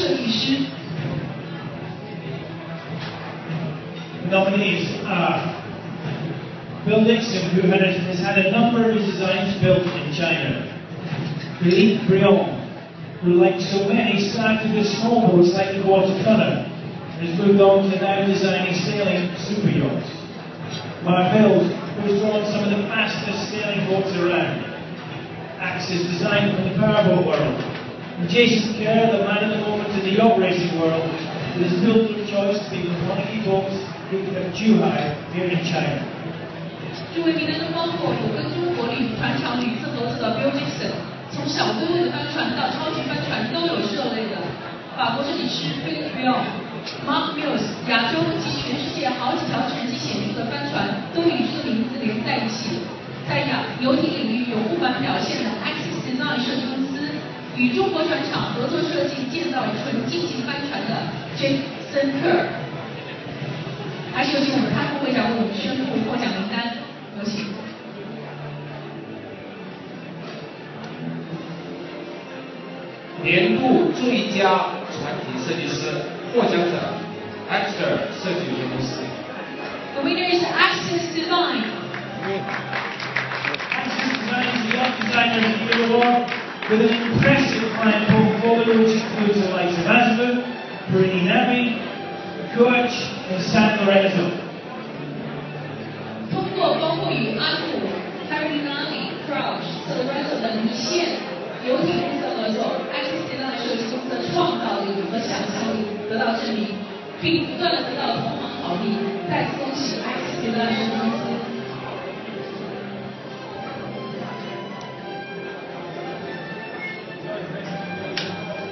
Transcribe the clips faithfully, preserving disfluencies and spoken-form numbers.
设计师。 Nominees are Bill Dixon, who had a, has had a number of his designs built in China. Philippe Briand, who, like so many, started with small boats like the watercolor, and has moved on to now designing sailing super yachts. Mark Mills, who has drawn some of the fastest sailing boats around. Axis design from the powerboat world. And Jason Kerr, the man at the moment in the yacht racing world, with his builder of choice to be Quantity Boats of Shanghai here in China. 入围名单中包括有跟中国旅船厂旅次合作的 Bill Dixon， 从小吨位的帆船到超级帆船都有涉猎的法国设计师 Philippe Briand、Mark Mills， 亚洲及全世界好几条成绩显著的帆船都与这个名字连在一起。在亚游艇领域有不凡表现的 Yacht Designer 设计公司，与中国船厂合作设计建造纯进型帆船的 Jason Kerr。还是有请我们的潘副会长为我们宣布获奖名单，有请。 年度最佳船体设计师获奖者 Axter 设计有限公司。 The winner is Axis Design. Axis Design is the Yacht Designer of the Year Award with an impressive client portfolio which includes the likes of Azimuth, Perini Navy, Coach and San Lorenzo. 通过包括与阿布、Perini Navy、Crouch、San Lorenzo 等一线游艇公司合作 ，Axis Design 设计公司的创造力和想象力得到证明，并不断的得到同行好评。再次恭喜 Axis Design 设计公司。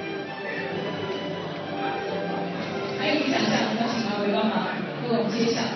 还有理想下，我们请二位帮忙为我们揭晓。